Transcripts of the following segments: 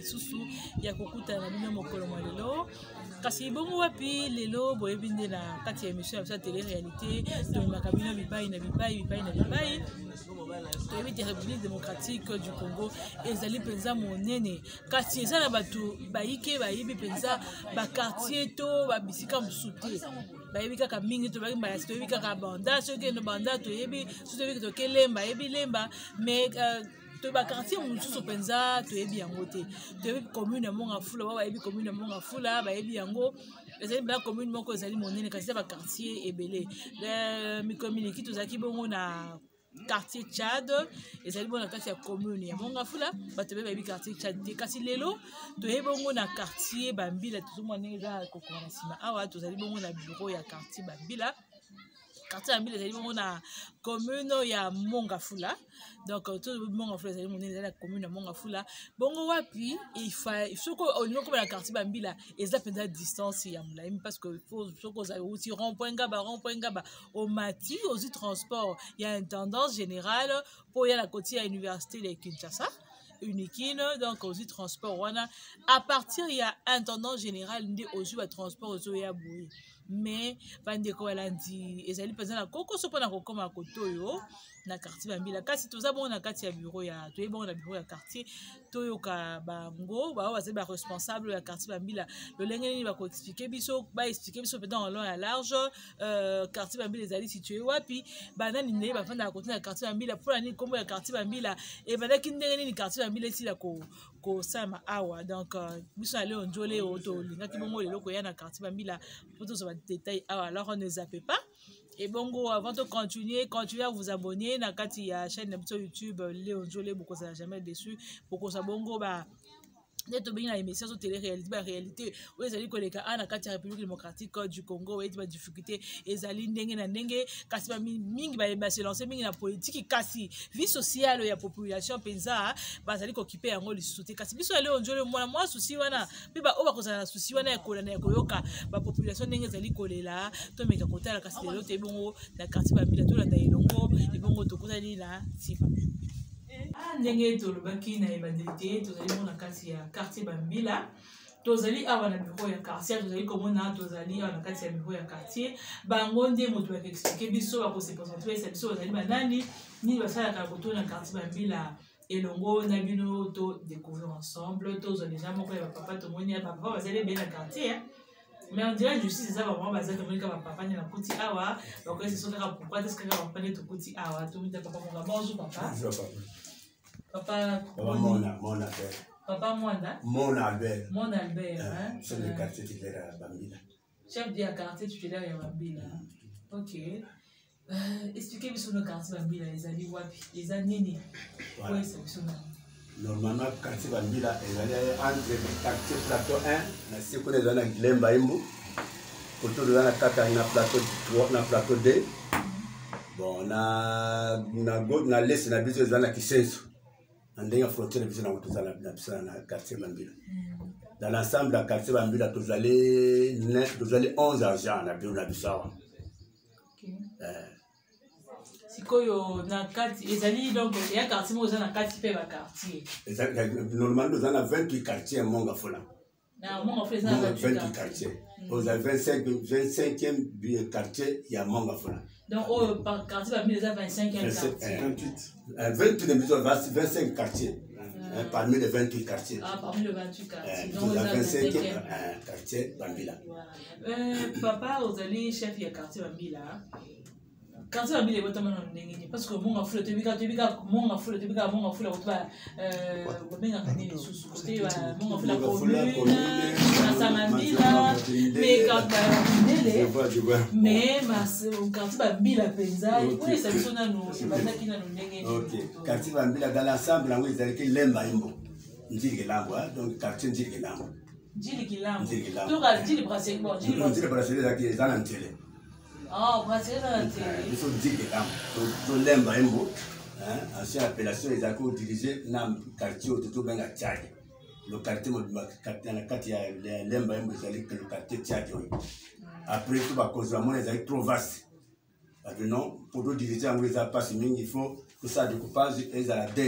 lisusu ya kokuta na bino mokolo mwa lelo kasi bongo wapi lelo boyebi nde na kati ya émission ya télé réalité tomemaka bino bipai na bipai toyebi te République démocratique du Congo ezali mpenza monene kasi eza na bato bayike bayebi mpenza bakartier to babisika mosusu te bayebi kaka mingi to bayimba toyebi kaka banda soki no banda toyebi soki toke lemba yebi lemba mais to ba quartier mosusu mpenza toyebi yango te toyebi commune ya Mongafula ba bayebi commune ya Mongafula bayebi yango ezali na commune moko ezali monene kasi ba quartier ebele mikomiliki tozaki bongo na quartier Tchad ezali bongo na kati ya commune ya Mongafula bato bayebi quartier Tchad te kasi lelo toyebi bongo na quartier Bambila tozomona ndenge eza kokoma na nsima awa tozali bongo na bureau ya quartier Bambila quartier Bambila ezali bongo na commune ya Mongafula donc tout Mongafula ezali monene ezali na commune ya Mongafula bongo wapi soko olingo koma na quartier Bambila eza mpenza distance ya molayi parce que soko ozali outi rond-point ngaba omati ozi transport ya intendance générale po ya na koti ya université de Kinshasa Unikine donc aussi transport wana à partir ya intendant général ndi ozwa transport ozo ya boye mais bandeko balandi ezali penza na koko so pona kokoma kotoyo na quartier Bambila kasi toza bongo na kati ya bureau ya toyebi bongo na bureau ya quartier toyoka bango bao bazali ba responsable ya quartier Bambila lolenge nini bako expliquer biso pendant en long et large quartier Bambila ezali situé wapi banani nde bafanda na côté na quartier Bambila pour nini kombo ya quartier Bambila et bandaki ndenge nini quartier Bambila esila ko sama awa donc biso ale onjole oto lingaki bongo lelo ko ya na quartier Bambila pour tous les détails awa alors on ne zappe pas. Et bongo, avant de continuer à vous abonner na kati ya chaîne de YouTube Léon Jolé, beaucoup ça jamais déçu, beaucoup ça bongo ba neto bina émission sur télé réalité où ezali koleka ana kati ya République démocratique du Congo et ba difficulté ezali ndenge na ndenge kasi ba mingi ba se lancer mingi na politique kasi vie sociale ya population penza bazali kokipe yango lisusu te kasi biso Léon Jolé mwa souci wana pe ba oba kozala na souci wana ya kolana ya koyoka ba population ndenge ezali kolela to meka kotala kasi lelo te bongo na quartier Bambila to la Dailongo et bongo to kozali na sifa ndenge tolobaki na ebandeli tozali mona kati ya quartier Bambila tozali awa na bureau ya quartier tozali komona tozali awa na kati ya bureau ya quartier bango nde moto ba expliquer biso ba ko se présenter biso bazali banani ni basalaka koto na quartier Bambila elongo na bino to découvrir ensemble tozali déjà moko ya papa tomoni ya papa bazali bien na quartier mais on dirait justice ça va vraiment baser comme ka papa ni na kuti awa donc c'est ça ka pourquoi est-ce que ka papa ni to kuti awa to mi papa mon bonjour papa papa mon Albert. Papa Mwanda. Mon Albert. Mon Albert, hein. Chef de quartier titulaire à Bambila. Chef de quartier titulaire à Bambila. Ok. Expliquez-moi sur le quartier Bambila, les alliés wapi, les années. Voilà. Normalement, quartier Bambila, les alliés entre le quartier plateau 1, la seconde est dans la Lemba Imbu. Pour tout le monde, na plateau 3, na plateau 2. Bon, na l'est, na biso dans la Kisensu. Ndenge frontière biso na kutoza na quartier Bambila. Dans l'ensemble de quartier Bambila tozali 11 agents na bureau na bisawa. Sikoyo na quartier ezali donc ya quartier mo za na quartier pe ba quartier. Normalement nous avons 28 quartiers à Mongafula. Na Mongafula ça 28 quartiers. Vous avez 25e quartier il y a Mongafula. Donc par quartier Bambila 25e quartier. 28 de maisons, 25 quartiers. Parmi les 28 quartiers. Ah, parmi les 28 quartiers. Donc, vous avez 25e quartier Bambila. Papa, vous allez chef du quartier Bambila. Quartier Bambila est vraiment ndenge parce que mon enfant te bika mon enfant te bika mon enfant ba benga kani susu te mon enfant la commune na Samambila mais quand mais quartier Bambila penza oui ça biso na no bazaki na ndenge. OK. Quartier Bambila dans l'ensemble là où ils allaient Lemba Imbo. Ndiri Lambo donc quartier Ndiri Lambo. Ndiri Lambo. Donc Ndiri Brasserie bon Ndiri Brasserie là qui est dans l'antenne. Ah, Brasserie dans l'antenne. Ils sont Ndiri Lambo. Donc Lemba Imbo. Ancienne appellation ils ont dirigé dans le quartier autour de Tchad. Le quartier de Lemba Imbo ils allaient que le quartier Tchad. Après tout va cause vraiment ils allaient trop vaste. Non, pour nous diriger en Weza Passiming, il faut que ça découpage et à la D.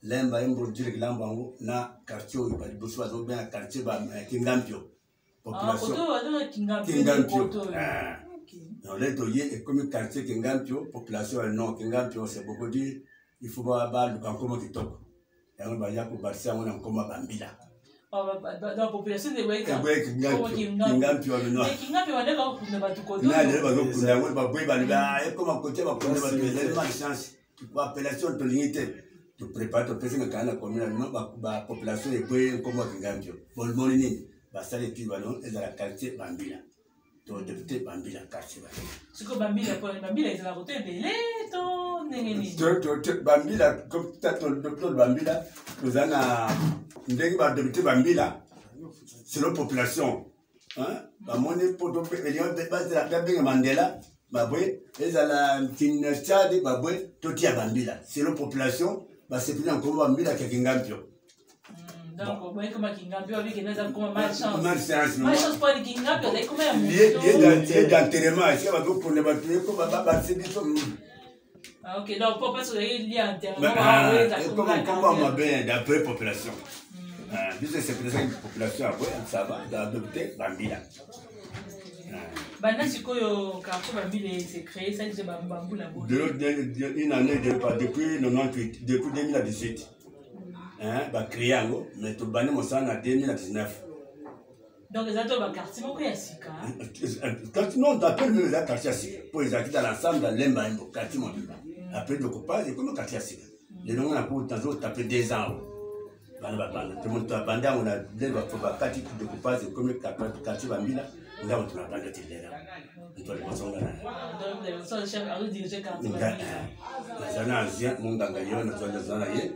lemba imbo direct lambango na quartier oyo ba liboso bazo bien quartier ba Kingampio population Kingampio on est doyé et comme quartier Kingampio population non Kingampio c'est beaucoup dire il faut ba luka comme kitoko et on va ya ko barcia on en comme bambila dans la population de Weka Kingampio no Kingampio on est comme na batu kodo na le ba ko kuna on ba boy ba et comme côté ba ko ba les malchance appellation de l'unité tu prépares ton président quand la commune la population est peu comme Kingampio bon monini ba sale tu ba non et dans la quartier bambila to député bambila quartier ce que bambila est la côté belé to nengeni to bambila comme tato docteur bambila nous ana ndenge ba député bambila c'est la population hein ba moni poto elion de base la bien Mandela ba boy et la Kinachad ba boy to tia bambila c'est la population ba c'est plus encore bambila que Kingampio. Donc, vous voyez comment Kingampio, lui, qui n'a pas comme malchance. Malchance pour les Kingampio, c'est comme un mouton. Il est d'enterrement, est-ce qu'il va pour les battre, comme un babatse du tout. Ok, donc, pour pas se lier à enterrement, comment on bien d'après population. Puisque c'est pour ça que la population, ça va, d'adopter Bambila. Maintenant, c'est quoi le quartier Bambila s'est créé, ça, c'est Bambou là-bas. Une année, depuis 98, depuis 2017. Bah créé mais tout banni mon sang en 2019. Donc les autres quartier mon quoi sika. Non, d'après le quartier sika. Pour les acquis dans l'ensemble dans l'embaimbo quartier mon bimba. Après le coupage, comme quartier sika. Les noms on a pour tant d'autres taper 2 ans. Tout le monde a bandé on a des quartier de coupage comme quartier bambila. On a on a bandé là. Donc les autres chefs à diriger quartier bambila. Les anciens mon gangayon nous allons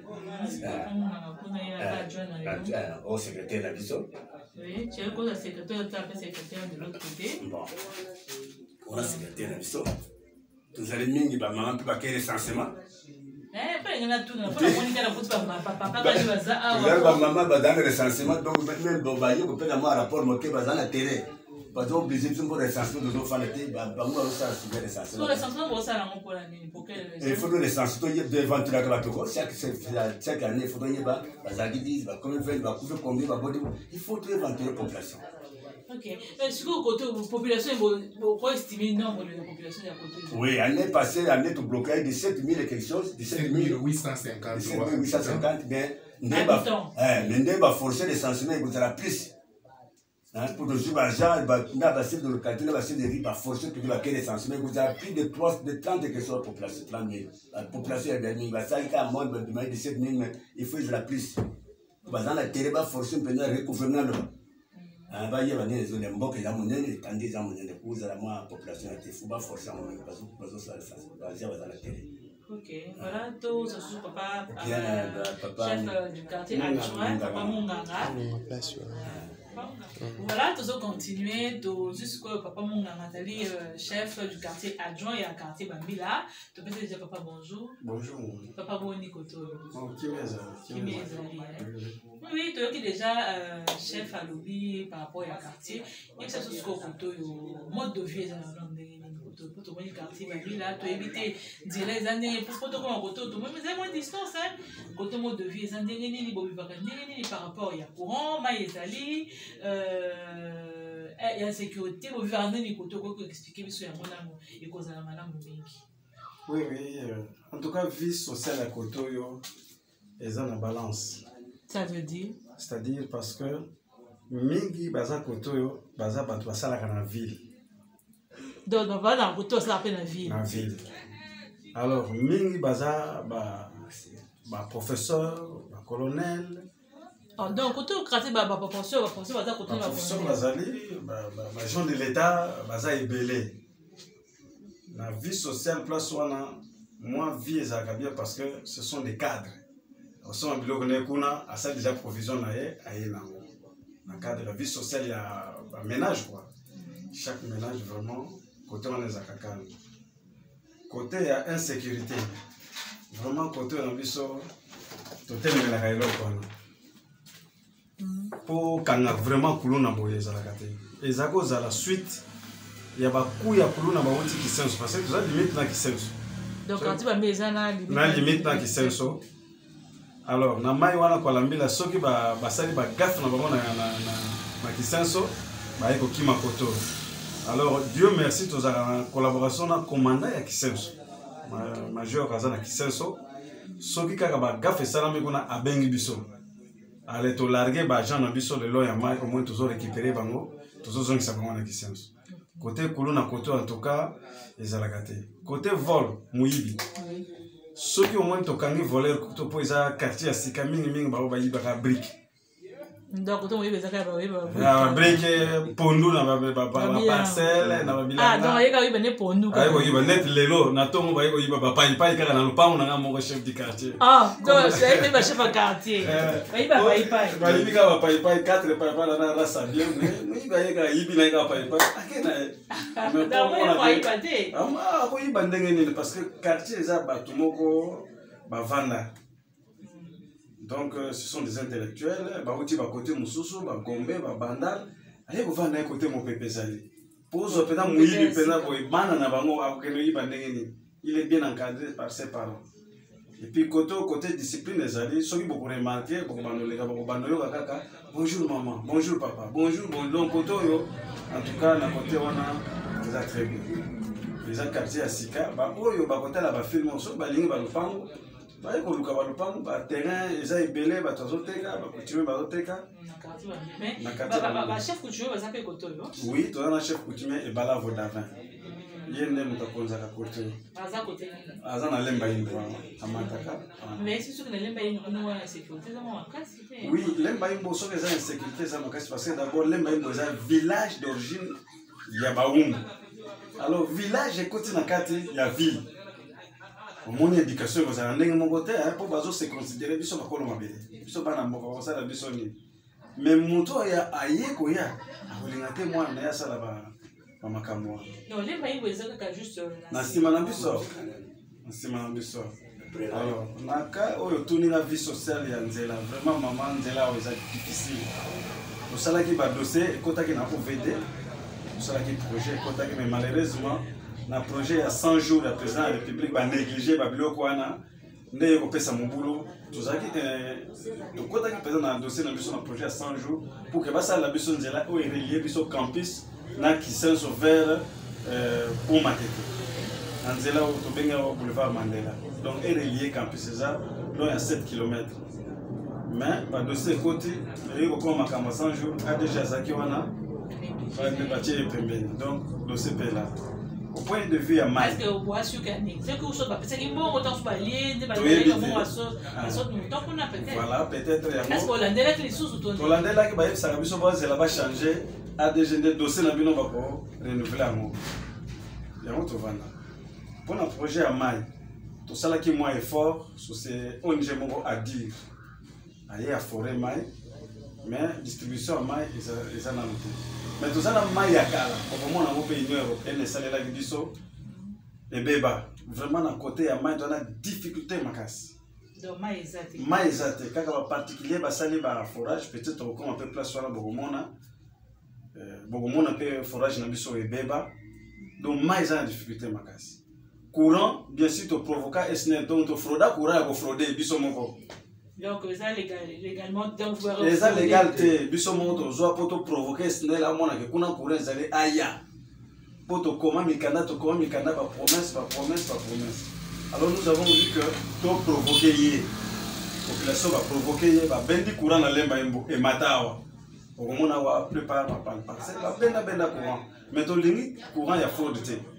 au secrétaire la vision. Oui, tu es quoi secrétaire de l'autre côté. Bon, on a secrétaire la vision. Tous allez mingi ba maman peut pas quel recensement. Pas il y en a tout dans la Monica la photo papa quand tu vas ça. Ba maman ba dans le recensement donc même bon ba yo peut avoir rapport moqué ba dans la télé. Pas donc obligé de me recensement de nos fans était ba moi ça sur le recensement. Le recensement pour ça là pour l'année pour quelle raison. Il faut le recensement devant tout la cabatoko chaque année il faut donner ba zagidi ba comme fait ba couvrir combien ba body il faut tout inventer la population. Ok. Est-ce que côté population pourquoi estimer le nombre de population de la côté? Oui, l'année passée, l'année tout bloqué de 7 000 et quelque chose, 17 850. 17 850, mais on va forcer les sentiments, il y aura plus. Pour le jour, l'argent, on va passer de le quartier, on va passer de riz, va forcer pour qu'il y ait les sentiments, il y aura plus de 30 quelque chose de population, 30 000. La population est bien, il va s'arrêter à moins de 17 000, mais il faut la plus. Dans la terre, il va forcer pour recouvrement. Bah il y a des zones de qui la monnaie tandis que la monnaie cause la moins population était faut pas forcément parce que ça va dans la télé. Ok, voilà tout ça sous papa chef du quartier adjoint papa Munganga. Voilà, tous continuer jusqu'au papa Munganga, chef du quartier adjoint et à quartier Bambila. Tu peux dire papa bonjour. Bonjour. Papa Boni Koto. Qui oui, tu es déjà chef à lobby par rapport au quartier. Et ça c'est ce qu'on le mode de vie dans pour tout le quartier Bambila, tu éviter dire les années pour tout comme Koto, tout même moins distance hein. Koto mode de vie les années par rapport il y a courant, maïzali et la sécurité, vous vivez les côtés que expliquer sur la monnaie et cause de la madame Mingi. Oui, en tout cas, vie sociale à Kotoyo est en balance. Ça veut dire? C'est-à-dire parce que Mingi, Baza Kotoyo, Baza Batouassa la dans la ville. Donc, on va dans Kotoyo, ça appelle la ville. La ville. Alors, Mingi, Baza, professeur, colonel. Donc, quand tu as un professeur, agent de l'État, est belé. La vie sociale, place où moi, vie est bien parce que ce sont des cadres. Au sein de l'Ogonekuna, à ça déjà provision dans le cadre de la vie sociale, il y a un ménage. Chaque ménage, vraiment, côté on est à Kakan. Côté, il y a insécurité. Vraiment, côté on a vu ça, tout est dans la pour kanga vraiment kuluna boye zalakate ezako za la suite ya baku ya kuluna ba woti kisenso parce que ça limite na kisenso donc quand tu vas mettre na limite na kisenso Alors, na mai wana kwa lambila soki basali ba gaffe na bango na kisenso ba eko kima koto. Alors, Dieu merci tous en collaboration na commandant ya kisenso. Major kaza na kisenso. Soki kaka ba gaffe salami kuna abengi biso. Ale to larguer ba agent na biso le lo ya mai au moins toujours récupérer bango, toujours zongisa bango na kisenso. Côté Koulou na côté en tout cas, les alagatés. Côté vol, Mouyibi. Ceux qui au moins tokangi voler, to po isa quartier à Sika mingi ba yi ba brique. Donc to Mouyibi zaka ba ba brique pondu na ba parcelle na ba bilanga. Ah donc yeka yi bene pondu. Ayi ko yi ba net lelo na to mo ba yi ko yi ba pai kaka na lupango na mo chef du quartier. Ah donc c'est même chef du quartier. Ba yi ba pai. Ba yi ka ba pai 4 pai na rasa bien mais ba yi ka yi bi na ka pai. Akena parce que quartier bavanda. Donc ce sont des intellectuels, bauti ba côté mususu, ba gombe, ba bandal, allez vous vendre côté mon pépézali. Pose pena mouyi pena boy bana na bango akeno ibandengeni. Il est bien encadré par ses parents. Et puis côté discipline les alliés, ceux qui beaucoup remarqué, beaucoup bandolega, beaucoup bandoyo kaka, bonjour maman, bonjour papa, bonjour bon donc côté yo. En tout cas, na côté on a déjà très bien. Les quartiers à Sika, bah oh yo bah côté là bah film ensemble, bah ligne bah le pango, bah il faut le cabaret le pango, bah terrain, les a ébélé, bah tous autres gars, bah coutumier bah autres gars. Bah chef coutumier bah ça fait côté yo. Oui, toi un chef coutumier et bah là vaut d'avant. Il y a muta konza ka côté. Aza côté. Aza na lemba yimbo amataka. Mais c'est sûr que na lemba yimbo on a la sécurité dans ma classe. Oui, lemba yimbo so les insécurité ça ma classe parce que d'abord lemba yimbo c'est un village d'origine ya Baoum. Alors village est côté na kati ya ville. Au moins éducation vous avez ndenge mon côté pour bazo se considérer biso bakolo mabele. Biso bana mboko ça la biso ni. Mais moto ya ayeko ya akolingate mwana na ya sala ba makamwa. Non, les maïs vous avez juste na sima na biso. Na sima na biso. Alors, naka oyo tuni na vie sociale ya nzela, vraiment maman nzela oza difficile. Au sala ki ba dossier kota ki na OVD. Au sala ki projet kota ki mais malheureusement na projet ya 100 jours ya président de la République ba négliger ba biloko wana ndé ko pesa mobulo. Tozaki to kota ki président na dossier na biso na projet ya 100 jours pour que ba sala biso nzela o relier biso campus na kisenso vers pour Matete. Anzela au Tobenga au boulevard Mandela. Donc elle est liée campus César, donc il y a 7 km. Mais par dossier côté, il y a encore ma 100 jours, a déjà Zaki wana, va débattre pembeni. Donc dossier là. Au point de vue à Maï. Est-ce que vous pouvez assurer c'est que vous savez parce que bon autant se balayer, débattre comment on a peut-être. Voilà, peut-être est-ce que Hollandais qui les sous autour. Hollandais là qui va ça biso ba c'est là va changer a déjà des dossiers na bino ba ko renouveler amour. Ya moto vana. Pour un projet à Maï, tout ça là qui est moins effort, c'est ONG Mongo à dire. Aïe à forêt Maï, mais distribution à Maï, ils en ont tout. Mais tout ça là Maï à Kala, au moment où on a pays européen, les salaires là qui disent et béba, vraiment à côté à Maï, on a difficulté ma casse. Donc Maï exact. Maï exact, quand on particulier, bah ça les bah forage, peut-être on peut placer sur la Bogomona, Bogomona peut forage na biso et béba, donc Maï ça a difficulté ma casse. Courant, bien sûr, tu provoques SNL, donc tu fraudes, courant, tu fraudes, bisomoko. Donc, ça légalement, donc vous avez. Les légalités, bisomoko, tu dois pour provoquer SNL à mon avis, qu'on a courant, vous allez aya. Pour te comment mikanda, par promesse. Alors nous avons vu que tu provoquer, la population va provoquer, va bendi courant dans l'embaimbo et matawa. Au moment où on prépare ma parcelle, va benda courant. Mais ton limite courant, il y a fraude.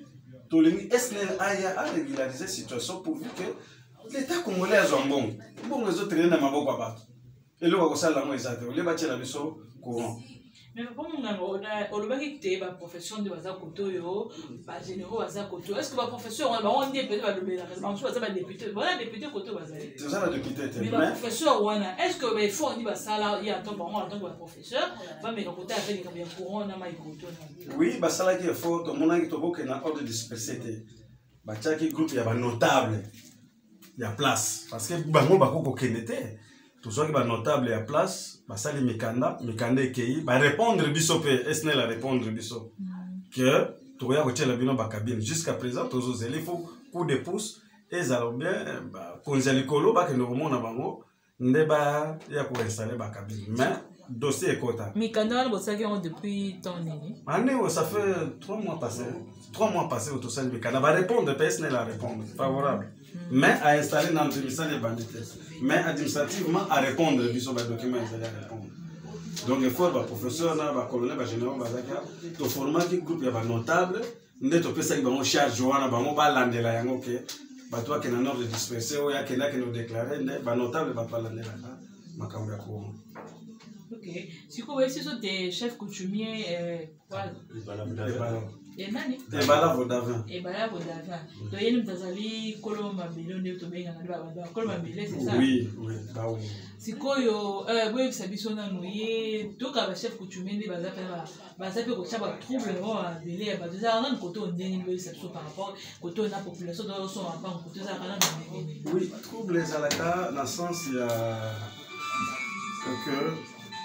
SNL a régularisé la situation pourvu que l'État congolais a un bon. Bon, les autres n'ont pas beaucoup à et là, on va faire la moitié. On va bâtir la maison courant. Mais pour moi, on a dit que la profession de Wazakoto, les généraux Wazakoto, est-ce que la profession, on dit peut-être que député, voilà député Koto Wazali. C'est ça la député. Mais la professeur, est-ce que il faut dire ça là, il y a un temps en tant que professeur, mais le côté avec les courants, on a mal Koto. Oui, ça là qui est fort, tout le monde a dit que ordre de dispersité. Chaque groupe il y a notable, il y a place parce que bango bako kenete. Tout ça qui est notable et à place, ça les Mikanda qui va répondre biso SNL à répondre biso que tu vas retirer la bino bakabine jusqu'à présent tous les il faut coup de pouce et ça bien konzali kolo ba que nous remonte na bango ndeba ya ko installer ba cabine mais dossier kota mikanda bo saki on depuis temps nini année ça fait 3 mois passés au tout ça mikanda va répondre personnel à répondre favorable mais à installer dans le bandit mais administrativement à répondre biso ba document installer à répondre donc il faut ba professeur na ba colonel ba général ba zaka to format qui groupe ya ba notable ndeto pesa ki ba mo charge wana ba mo ba landela yango ke ba toi que na ordre de disperser o ya que na que nous déclarer ba notable ba pas landela makambo ya ko. Ok. Si vous voyez, ce sont des chefs coutumiers, quoi? Et nani? Et bala vodavin. Et bala vodavin. Donc, il y a une tazali, koloma mbele, on est tombé dans la koloma mbele, c'est ça? Oui, oui, bah oui. Si koyo, oui, ça bison na nouye, donc à chef coutumier, les bazar, bazar peut cocher par trouble, mbele, bah déjà on a un côté on dénie le ça par rapport côté la population dans son rapport côté ça quand même. Oui, trouble les alaka, dans le sens il y a que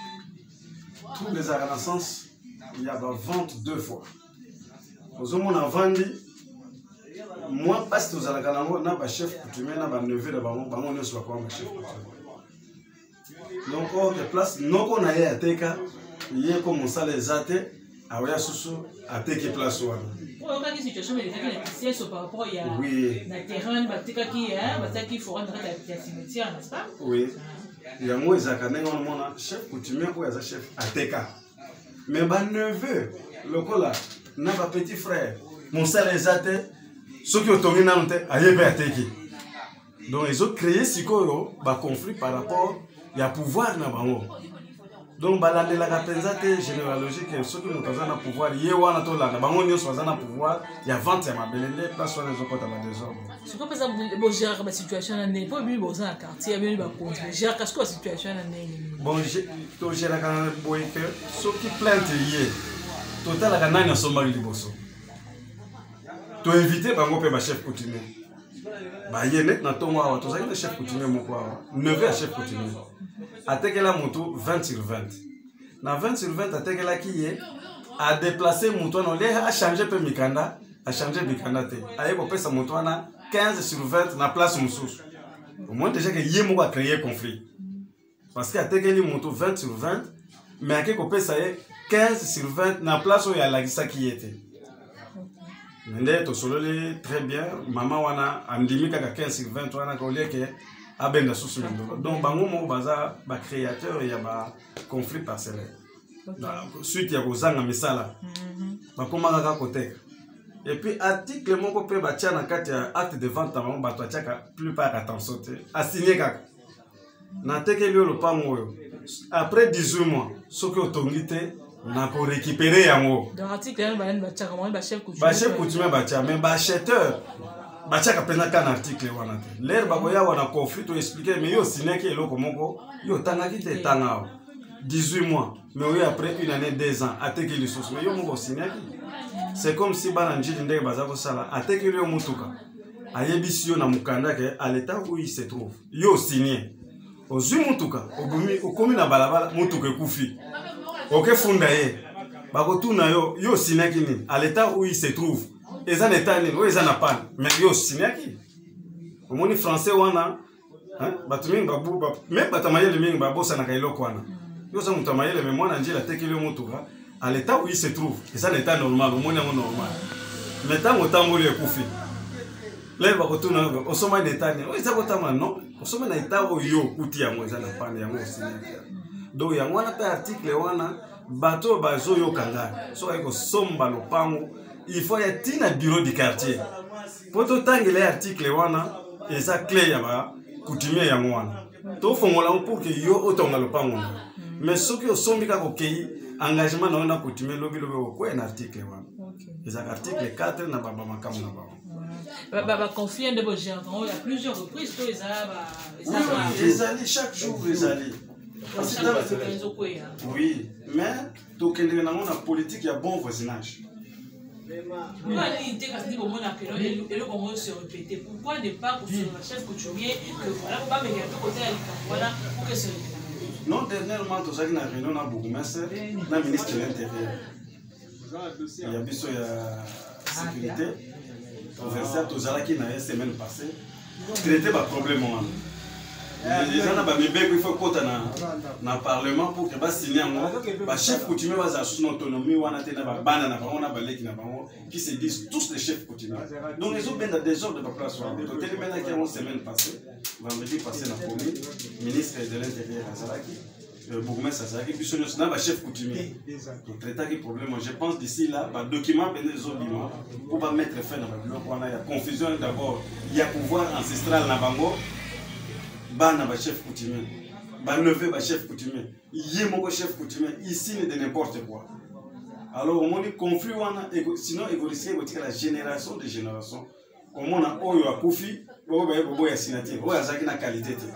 tous les renaissance, il y a la vente 2 fois. Aux hommes on a vendu, moi parce que vous avez un chef coutumier, un neveu de Bamon, Bamon ne soit pas un chef coutumier. Donc, on a place, non qu'on a à Teka, il y a comme ça les athées, à Oya Soussou, à Teki place. Pour le cas de situation, mais les gens par rapport à la terrain, qui faut rendre la cimetière, n'est-ce pas? Oui. Il y a moi chef coutumier ou un chef ATK. Mais ma neveu, le cola, n'a pas petit frère. Mon salaire est athée. Ceux qui ont tombé dans le tête, aïe, ATK. Donc ils ont créé ce conflit par rapport à pouvoir dans le donc la représentation généalogique ceux qui nous ont pouvoir il y a un pouvoir il y a 20 ma belende place sur les autres à la désordre. C'est quoi par exemple bon gérer la situation là n'est pas bien dans un quartier bien ba cause gérer qu'est-ce que la situation là n'est bon to gérer quand boy que ceux qui plainte hier total la nani asomba liboso to inviter bango pe ba chef coutumier ba yene na to moi to ça chef coutumier moko neveu chef coutumier atekela moto 20 sur 20. Dans 20 sur 20, atekela qui est a déplacé moto, a changé peu mikanda, a changé mikanda te. A écopé sa moto na 15 sur 20 na place moussous. Au moins déjà que yemo a créé conflit. Parce que atekeli moto 20 sur 20, mais a écopé ça 15 sur 20 na place où il y a la gisa qui était. Mais to solole très bien, maman wana andimika ka 15 sur 20 wana ko leke abenda sous donc bango mo baza ba créateur ya ba conflit parcellaire suite ya kozanga misala ba komanga ka côté et puis article moko pe ba tia na kati ya acte de vente bango ba to tiaka plupart attention te a signé kaka na tekeli lo pango yo après 18 mois soki otongite na ko récupérer yango dans article ba tia comment ba chef coutumier ba tia mais ba acheteur bachaka pena kan article wana te l'air bakoya wana conflit to expliquer mais yo sineki eloko moko yo tangaki te tanga 18 mois mais oui après une année 2 ans ateki les sources mais yo moko sineki c'est comme si bana njili ndenge bazako sala ateki yo mutuka ayebisi yo na mukanda ke à l'état où il se trouve yo signé ozui mutuka obumi okomi na balabala mutuka ekufi oke funda ye bakotuna yo sineki ni à l'état où il se trouve. Ils ont état ni, ils ont pas. Mais yo signaki. Au moins français wana, hein, batumi babu, même batamaye le mingi babo sana kailo kwana. Yo sa mutamaye le mémoire na njila tekeli mutuka, à l'état où il se trouve. Et ça l'état normal, au moins normal. Mais tant autant le kufi. Là bakotuna osoma l'état ni, ils ont autant non, osoma na état où yo kuti ya moi ça na pas ya moi signaki. Donc ya wana pe article wana bato bazo yo kanga. So iko somba lo pango. Il faut être un bureau du quartier. Pour tout temps, les articles wana et ça clé ya ba coutumier ya mwana. To fongola pour que yo otonga lo pango. Mais ce qui sombi ka ko kei engagement na wana coutumier lobi ko un article wana. Et ça article 4 na baba makamu na baba. Ba confier de vos gens, il y a plusieurs reprises to les alliés chaque jour les alliés. Oui, mais to kende na mona politique ya bon voisinage. Pourquoi ne pas pour le chef coutumier que voilà, on va me dire côté voilà pour que ce non, dernièrement, tout ça qui n'a réunion dans beaucoup, mais c'est le ministre de l'Intérieur. Il y a besoin de sécurité. Au 27, tout ça qui n'a pas semaine passée, traiter le problème. Déjà, il faut qu'on dans le Parlement pour que signer un chef coutumier va son autonomie qui se disent tous les chefs coutumiers. Donc, ils ont bien des désordre de place. Donc, maintenant qui ont une semaine passée, vendredi passé dans la commune, ministre de l'Intérieur Azaraki, le bourgmestre Azaraki, puis son chef coutumier. Donc, traiter le problème, je pense d'ici là, par document les autres pour pas mettre fin à la il y a confusion d'abord, il y a pouvoir ancestral dans Bango. Bana ba chef coutumier, ba neveu ba chef coutumier, yé mon chef coutumier, ici n'est de n'importe quoi. Alors on dit conflit sinon il faut risquer de la génération de génération. Comme on a oyo a koufi, bobo ya signature, oyo azaki na qualité te.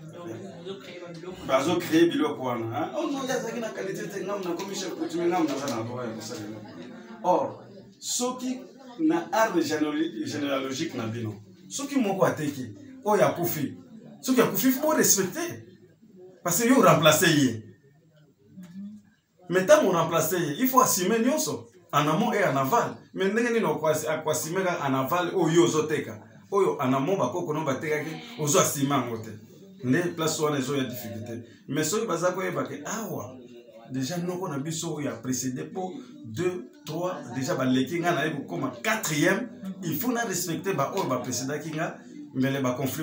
Bazo créer biloko wana, oh non ya azaki na qualité te, ngam na comme chef coutumier ngam na za na droit ya ça. Or, ce qui na art généalogique na bino, ce qui moko ateki, oyo a koufi. Ce qui a couché, il faut respecter. Parce qu'il faut remplacer. Mais tant qu'on remplace, il faut assumer en amont et en aval. Mais nous avons assumer en aval ou yozoteka. Ou en amont, nous avons assumer en côté. Les places où les autres difficultés. Mais ce qui est déjà nous avons besoin de précéder pour 2, 3, déjà comme 4e, il faut respecter les précédents qui mais les conflits.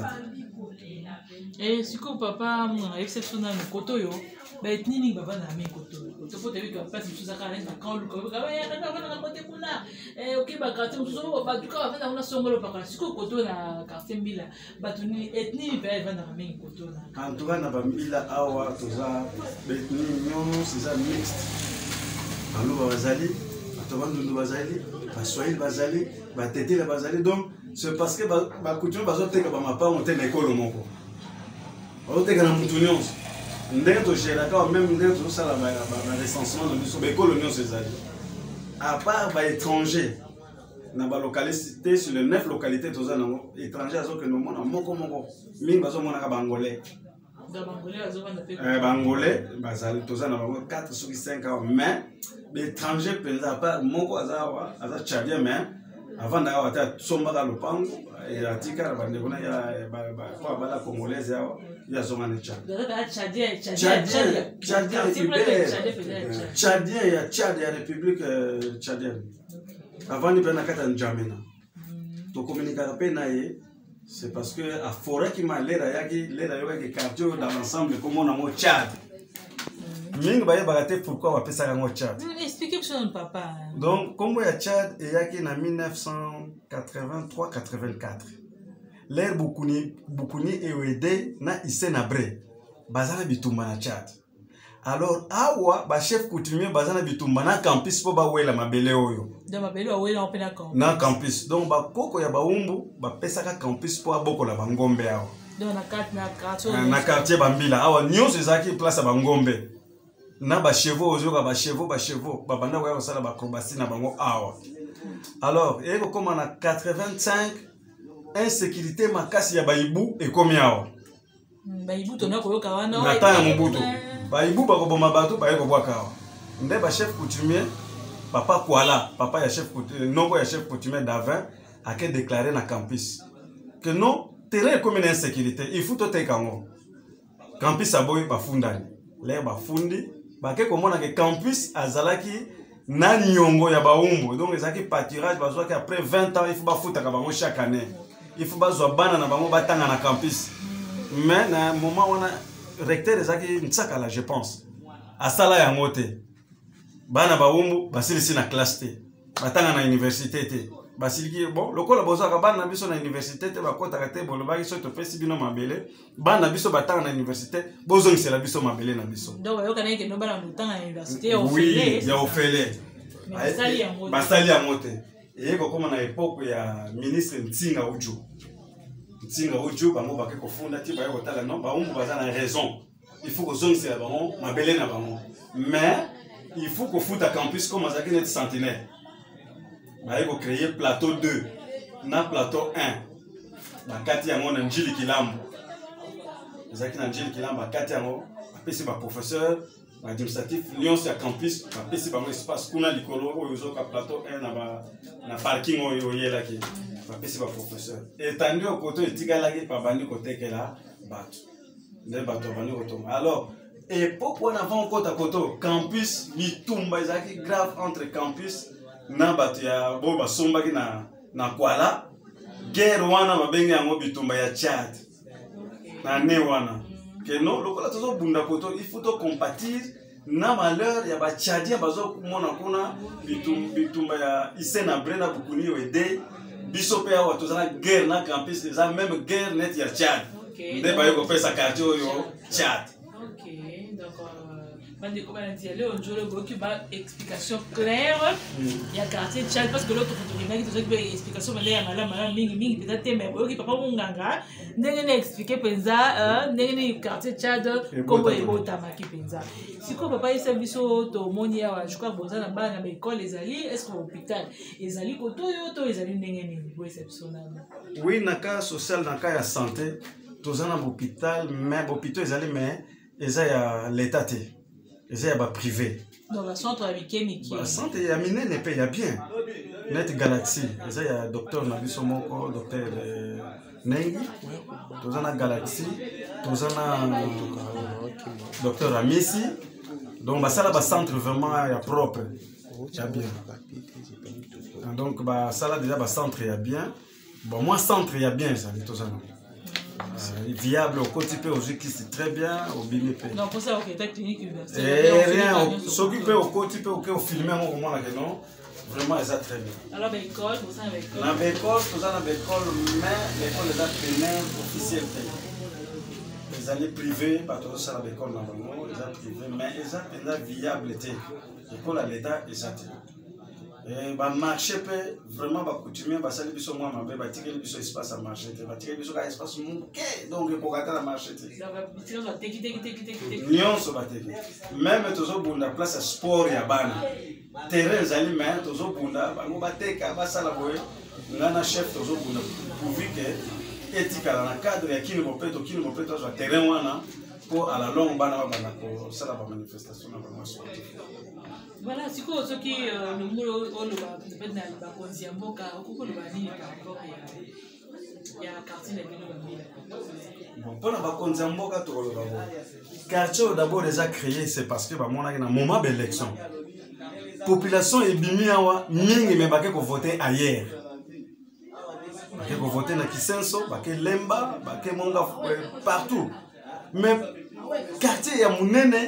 Et si que papa a exceptionnel le koto yo, bah etni baba na mi koto. Tu peux te dire que place tout ça quand même quand le koto, bah ya na côté kuna. OK bah quartier tout ça bah du coup en fait on a songolo pas si que koto na quartier mbila, bah tu ni etni va na mi koto na. En tout cas na ba mbila awa toza etni nyono c'est ça mixte. Alo bazali, batovando bazali, baswahili bazali, batete bazali donc c'est parce que ba coutume bazoteka ba mapa on te l'école moko. On est dans le monde. Même le recensement de l'école, à part les étrangers, dans la localité, sur les 9 localités, les étrangers, que nous avons beaucoup de Bangolais. Bangolais, 4 sur 5 ans. Mais les étrangers, à part beaucoup de Tchadiens, mais avant d'avoir été Somba le Pango, et à Tika, la Congolaise. Il y a son Tchad. Tchadien, il y a Tchad, il y a République tchadienne. Avant, il y a un Djamena. Donc, c'est parce que la forêt qui m'a l'air de quartier dans l'ensemble, comme on a un Tchad. Pourquoi on appelle ça un Tchad? Expliquez-moi, papa. Donc, comme il y a Tchad, il y a en 1983-84. L'air Bukuni et Ouede na Isenabre, bazana bitumba na Tchad. Alors, awa, ba chef coutumier bazana bitumba na campus po ba wela mabele oyo. De mabele wa wela opena campus. Na campus. Donc, ba koko ya ba umbu, ba pesaka campus po aboko la bangombe awa. Donc, na quartier bambila. Awa, nyonso ezaki place bangombe. Na ba chevaux ozo ba chevaux, ba banda wa sala ba acrobatie na bango awa. Alors, eko koma na 85 insécurité makasi ya baibu ekomi awa. Baibu tona koyoka wana. Na ta ya mobutu. Baibu bakoboma bato ba yeko bwaka awa. Nde ba chef coutumier papa Kuala, papa ya chef coutumier, nongo ya chef coutumier d'Avin a que déclaré na campus que non terrain comme une insécurité, il faut to te kango. Campus aboy ba fundani. Le ba fundi ba ke komona que campus azalaki na nyongo ya baumbu. Donc ezaki pâturage bazwa que après 20 ans il faut ba futa ka bango chaque année. Il faut bazwa bana na bango batanga na campus. Mais na moment on a recteur ezaki ntsakala je pense. Asala ya ngote. Bana baumbu basilisi na classe te. Batanga na université te. Basiliki bon lokola boza ka bana biso na université te bakota ka te bon ba biso to pesi bino mabele. Bana biso batanga na université bozo ngisela biso mabele na biso. Donc yoka na ke no bana mutanga na université au oui, ya ofele. Basali ya ngote. Et comme on a époque ya ministre Ntinga Uju. Ntinga Uju bango bake ko funda ti ba yo tala non ba umbu baza na raison. Il faut que zone c'est bango mabele na bango. Mais il faut que foot à campus comme azaki net centenaire. Ba yo créer plateau 2 na plateau 1. Ba kati yango na Njili Kilambo. Azaki na Njili Kilambo ba kati yango apesi ba professeur administratif Lyon c'est campus apesi bango espace kuna likolo oyo zoka plateau 1 na parking oyo yela ki apesi ba professeur. Et tandio koto etikala ki pa bandi kotekela bato nde bato bani kotonga alors époque wana avant kota koto campus bitumba ezalaki grave entre campus na bato ya bo basombaki na Kuala guerre wana babengi yango bitumba ya Tchad na ne wana que non lokola tozo bunda koto il faut to compatir na malheur ya ba Tchadien bazo mona kuna bitumba ya Isena Brena Bukuni wede biso pe awa tozana guerre na campus eza même guerre net ya Tchad nde baye ko pesa quartier oyo Tchad. Bandeko banadiale onjolo boki ba explication claire ya quartier Tchad parce que l'autre photographie qui te donne explication mais mala mingi peut-être mais boki papa munganga ndenge na expliquer penza ndenge quartier Tchad kombo ebota maki penza siko papa isa biso to moni ya je crois boza na bana na école ezali est-ce que hôpital ezali kotoyo to ezali ndenge ni bo exceptionnel. Oui na cas social na cas ya santé tozana hôpital mais hôpital ezali mais eza ya l'état te eza ya ba privé. Donc le centre avec Keniki. Le centre ya minene pe ya bien. Net Galaxy eza ya docteur na biso moko docteur Nengi. Tozana Galaxy, tozana docteur Amisi. Donc basala ba centre vraiment ya propre. Ya bien. Donc basala déjà ba centre ya bien. Bon moi centre ya bien ça tozana. Viable au côté aussi qui c'est très bien au BNP. Non pour ça ok technique universitaire. Rien s'occuper au côté au filmer au moment là que non vraiment ça très bien. Alors l'école pour ça avec école. Dans l'école pour ça dans l'école mais l'école est primaire officielle. Les années privées pas tout ça dans l'école normalement les années privées mais ça est viable l'école à l'état et ça. Et bah marché peut vraiment bah coutumier bah ça les biso moi ma bah tirer les biso espace à marché bah tirer les biso à espace monqué donc pour gâter la marché nion so bah teki même toujours bunda place à sport ya bana terrain zali mais toujours bunda bah ngo bateka bah sala boye ngana chef toujours bunda pourvu que éthique na cadre ya kini mopeto sur terrain wana pour à la longue bana bana ko sala ba manifestation na ba sportif. Voilà, c'est quoi ce qui le mot on le va peut-être dans la konzi mboka okuko le bani par rapport ya quartier na bino bamila. Bon pour la konzi mboka to le babo. Quartier d'abord déjà créé c'est parce que ba mona na moment d'élection. Population ebimi awa mingi me bake ko voter ailleurs. Bake ko voter na Kisenso, bake Lemba, bake Monga partout. Mais quartier ya munene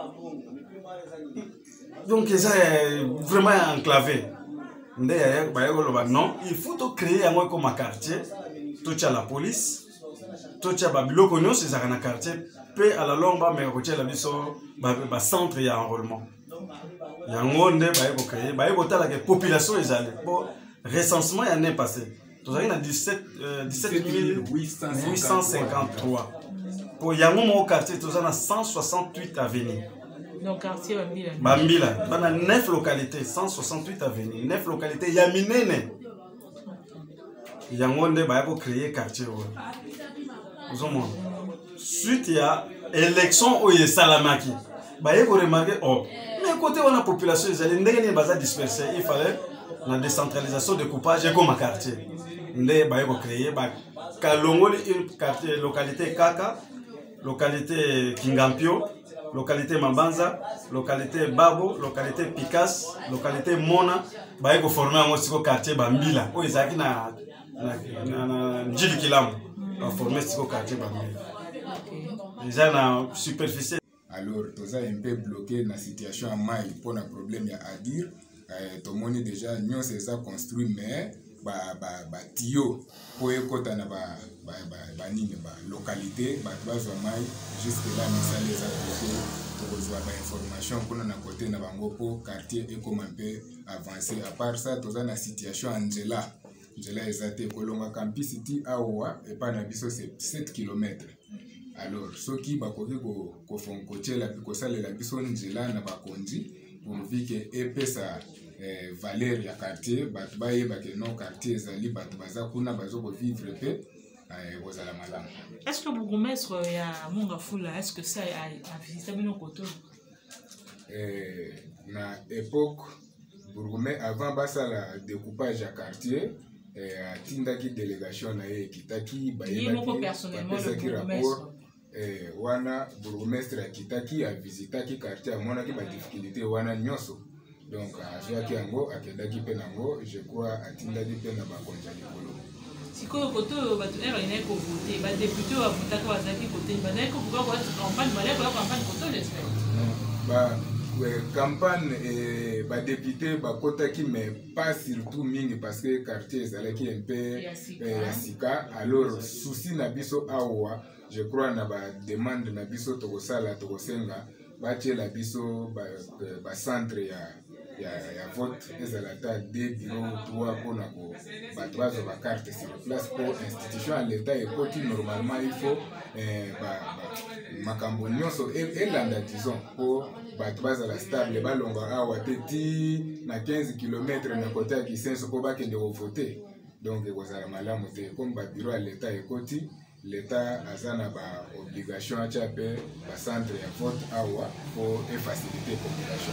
donc ça est vraiment enclavé. Non, il faut créer un comme un quartier. Tout la police, tout le babilo connu, c'est un quartier. Puis à la longue, mais la biso, centre y a enrôlement. Il y a un monde qui créer. La population est allée. Bon, recensement il y en est passé. Tout ça il y a 17 853. Pour y a un quartier, tout ça a 168 avenues. Donc quartier Bambila, il y a 9 localités, 168 avenues, 9 localités, il y a minene. Il y a un monde qui créer quartier. Suite il y a élection où il y a Salamaki. Il faut remarquer, oh, mais côté où la population est dispersée, il fallait la décentralisation de coupage comme un quartier. Il faut créer une quartier, localité Kaka, localité Kingampio, localité Mabanza, localité Babo, localité Pikas, localité Mona, il faut former un quartier Bambila. Où ils ont na Njili Kilam, former un quartier Bambila. Ils ont une superficie. Alors, tout ça est un peu bloqué dans la situation à Maï pour un problème à dire. Tout le monde déjà, nous c'est ça construit, mais tio pour écouter na localité, jusque là, nous allons les apporter pour recevoir l'information qu'on a à côté na bangopo quartier et comment on peut avancer. À part ça, tout ça na situation Angela est Kolonga Campus City Awa et pas na biso c'est 7 km. Alors, ceux qui font côté la biso Angela na bakonzi pour vu que epesa valeur ya quartier batu baye que non quartier ezali batu baza kuna bazo ko vivre pe kozala malamu. Est-ce que bourgmestre ya Mongafula est-ce que ça a visité bino koto? Na époque bourgmestre avant basala découpage ya quartier atindaki délégation na ye ekitaki bapesaki rapport wana bourgmestre akitaki avisitaki quartier amonaki badifficulté wana nyonso donc azwaki yango akendaki mpe nango je crois atindaki mpe na bakonzi ya likolo sikoyo kote oyo bato balingaki kovote badepute oyo bavotaka bazalaki kote bazalaki kovoka koya campagne balaki koya campagne kote oyo j'espère campagne badepute bakotaki mais pas surtout mingi parce que quartier ezalaki un peu ya sika alors souci na biso awa je crois na bademande na biso tokosala tokosenga batiela biso bacentre ya vote ezala ata 2 bureau 3 mpona bato bazwa bacarte sur place po institution ya leta ekoti normalement il faut makambo nyonso elanda disons po bato bazala stable balonga awa te ti na 15 km na kote ya kisenso mpo bakende kovote donc ekozala malamu te comme babiro ya leta ekoti leta aza na baobligation atya mpe bacentre ya vote awa po efacilite population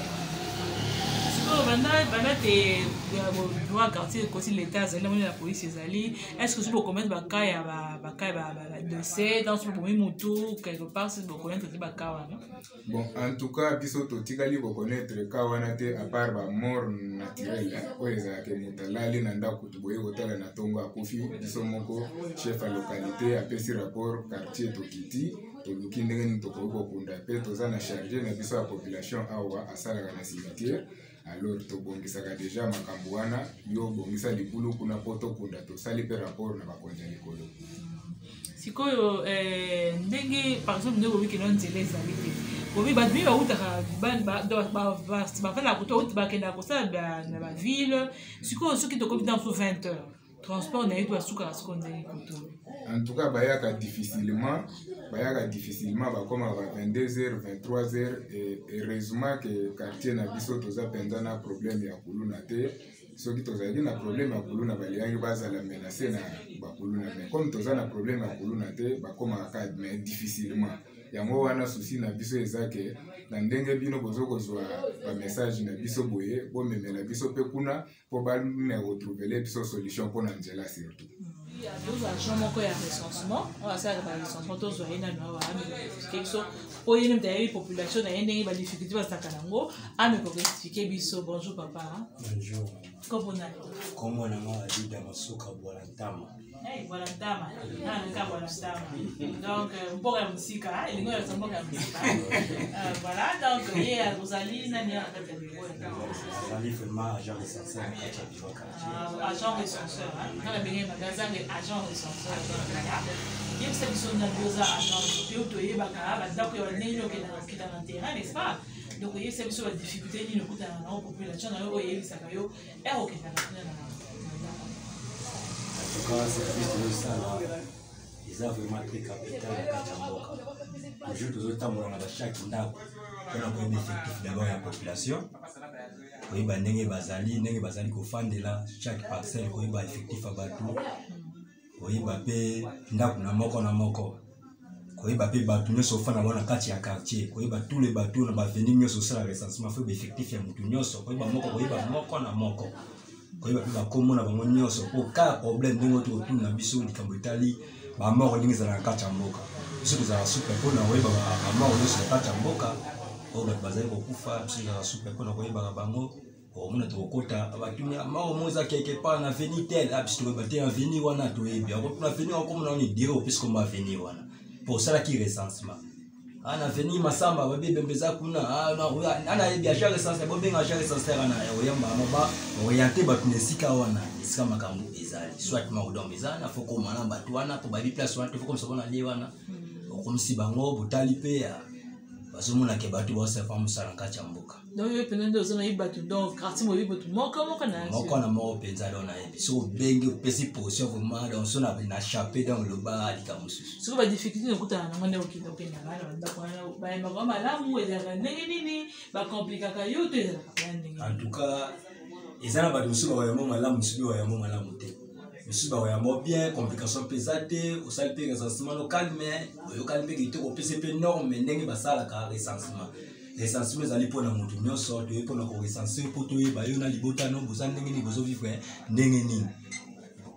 banda te droit quartier ekoti leta azali namoni na polisi ezali est-ce que si bokomettre baka ya badese dans so bomi motu quelque part si bokomettre te baka wana bon en tout cas biso totikali kokonetre ka wana te à part bamort naturel oyo ezalaka moto alali na ndako toboye kotala na ntongo akufi biso moko chef ya localité apesi rapport quartier tokiti toluki ndenge nini tokoki kokunda mpe toza na charge na biso ya population awa asalaka na cimetière alors tobongisaka deja makambo wana yo bongisa libulu kuna po tokunda tosali mpe rapport na bakonzi ya likolo sikoyo ndenge par exemple ndenge obikenda nzela ezali te bobi bato mii bautaka bafanda koto bauti bakendaka kosala na baville sikoyo soki tokomi dans 20 heures transport na ye to basukaka sikoyo ndenge koto en tout cas bayaka difficilement bakomaka ba 22h 23h et heureusement que quartier na biso toza mpenza na problème ya kuluna te soki tozalaki na problème ya kuluna baliangi bazala menacé na bakuluna mais comme toza na problème ya kuluna te bakomaka mais difficilement yango wana souci na biso eza ke na ndenge bino bozokozwa bamessage na biso boye bomemela biso mpe kuna mpo bana kotrouvele biso solution mpona nzela surtout agent moko ya recensement oyo asalaka barecensement tozwa ye nano awa ameke biso po ye nde ayebi population na ye ndenge badifficulté bazalaka nango ameko koexplike biso bonjour papa bonjour kopona kombo na nga adida masuka bwala ntama bwala ntama nanaka bwala ntama donc mboka ya mosika elingo yasa mboka ya mosika voilà donc ye ozali nani ya nakati ya biro azali vraiment agent recenseur na kati ya biro quartier agent recenseur nanga benge magazange agent recenseur yebisa biso na bioza agent mpe toyebaka bandako ya ndenge okenda na terrain n'est-ce pas donc yebisa biso badifficulté nini okutana nango population na yo oyo eyebisaka yo ere okendaka kuna na en tout cas service tozosala eza vraiment très capital na kati ya mboka toujours tozotambola na bachake ndako mpona koyeba effectif d'abord ya population koyeba ndenge bazali kofandela chaque parcelle koyeba effectif ya bato koyeba mpe ndako na moko koyeba mpe bato nyonso ofanda bango na kati ya quartier koyeba tous les bato na baveni nyonso osala recensement fo baeffectif ya motu nyonso koyeba moko na moko koyeba mpe bakombo na bango nyonso mpo kaka problème ndenge oto otuna na biso likambo etali bamoko ndenge ezala na kati ya mboka biso tozala supe mpona koyeba bamoko nyonso na kati ya mboka oyo bato bazali kokufa biso tozala supe mpona koyebaka bango omona tokokota batuni moko mo eza quelque part na veni tel biso tokoyeba te na veni wana toyebi akotuna veni wakomona oni dire opesi komba veni wana mpo osalaki recensement ana veni masamba babebembeza kuna ana yebi agent recenseur bobenga agent recenseur ana oyamba maba orienté bato na esika wana esika makambo ezali soit makodom eza na foko mana bato wana po babi place wana foko msabona lie wana okomisi bango botali pe bazomona ke bato baosefa mosala nkati ya mboka donc yo pene nde ozona yebi bato donc quartier moyebi bato moko na moko mpenza do nayebi so obengi opesi position vraiment donc so na chape donc loba alika mosusu soki badifficulté okutana nango nde okenda ngai na bandako wana bayembaka malamu ezalaka ndenge nini bakomplikaka yo to ezalaka pena ndenge en tout cas eza na bato mosusu bakoyambo malamu mosusu mpe bayambo malamu te mosusu bakoyambo bien complication mpe eza te osali mpe recensement local mais oyokali mpe kitoko opesi mpe norme ndenge basalaka recensement ezali mpona motu nyonso toyebi mpona korecense mpo toyeba yo na libota no boza ndenge nini bozovivre ndenge nini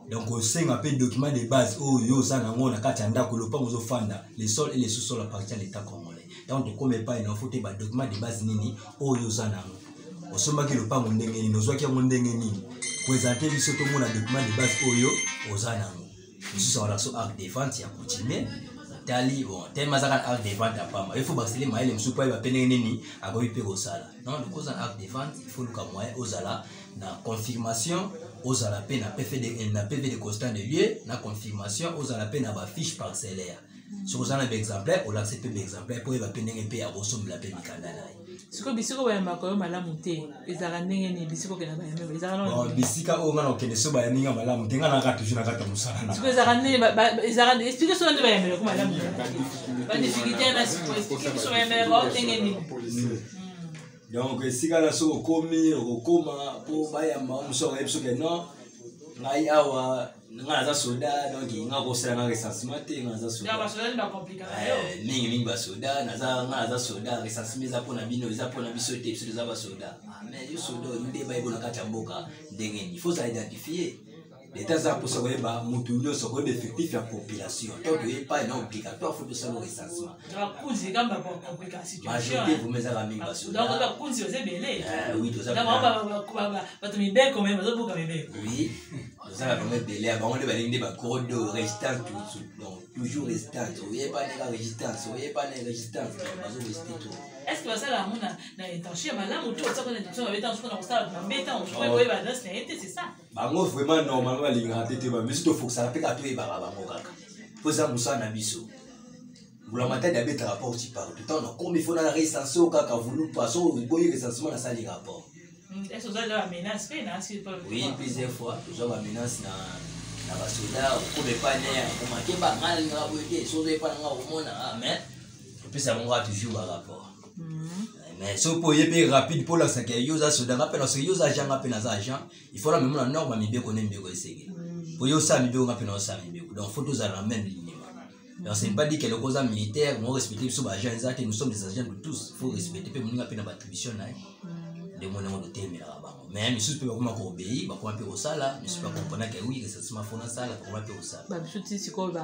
Donc on a peu de documents de base oh yo ça nango na kati anda ko lopango zo fanda les sols et les sous-sols appartiennent à l'État congolais. Donc on comme pas il faut te ba documents de base nini oh yo ça nango. On soma ki lopango ndenge ni nozwa ki ndenge ni. Présenter biso to mona documents de base oh yo oza nango. Biso ça relation acte de vente ya continuer. Tali bon tellement ça acte de vente pas il faut basculer maile msu pa ba pene nini akobi pe ko sala. Non donc on acte de vente il faut le moyen ozala na confirmation aux à la peine à PV de constat de lieu, la confirmation aux à la peine à ma fiche parcellaire. Si vous avez un exemplaire, on l'accepte l'exemplaire pour y va peine un peu à ressemble la peine du canal. Si vous avez un peu de monter, les arandés et les biscuits que les arandés. Bon, bisika au moment où les soba y a mal à monter, on a toujours la carte de moussa. Si vous arandés, les arandés, expliquez sur le bain, comme madame. Pas de difficulté à expliquer sur le bain, donc si quand la so komi okoma po bayamba muso ebso ke non ngai awa ngaza soda donc ngako sala recensement te ngaza soda ya basoda ba complication mingi ba soda ngaza soda recensement za pona bino za pona biso te biso za ba soda mais yo soda ndé bayebo na kati mboka ndenge il faut ça identifier l'état ça pour savoir ba mutu nyo soko d'effectif ya population donc il pas non obligatoire faut de ça le recensement la cause quand ba complication majorité vous mes amis ba soda donc la cause c'est belé oui tout ça ba to mi be comme ba zo buka bébé oui ça va comme belé avant on va dire ba cours de résistance donc toujours résistance oui pas de résistance oui pas de résistance ba zo rester tout est-ce que ça la mona na intention malamu tout ça qu'on intention avec temps qu'on ça ba mbeta on peut ouais ba danse c'est ça bango vraiment normalement linga tete ba biso to faut ça pe ka to e ba bango kaka faut ça musa na biso bula matin d'habiter rapport tu parles tout temps comme il faut na recenser au kaka voulu pas so boy recensement na ça les rapports est-ce que ça la menace fait na si pas oui plusieurs fois toujours la menace na ba soda ko be pas né ko ma ke ba ngal nga boye so ze pa nga o mona mais puis ça m'aura toujours ba rapport mais si vous pouvez payer rapide pour la sac yo za soda rappel parce que yo za janga pe na za agent il faut la même la norme mi be ko ne mbeko esege pour yo sa mi be ko na sa mi be donc faut tous à la même ligne donc c'est pas dit que les causes militaires on respecter sur agent exact nous sommes des agents de tous faut respecter pe moninga pe na attribution na de mon nom de terme là bas mais monsieur peut comment obéir ba ko pe au sala monsieur pas comprendre que oui que ça se m'a fona sala ko pe au sala ba biso si ko ba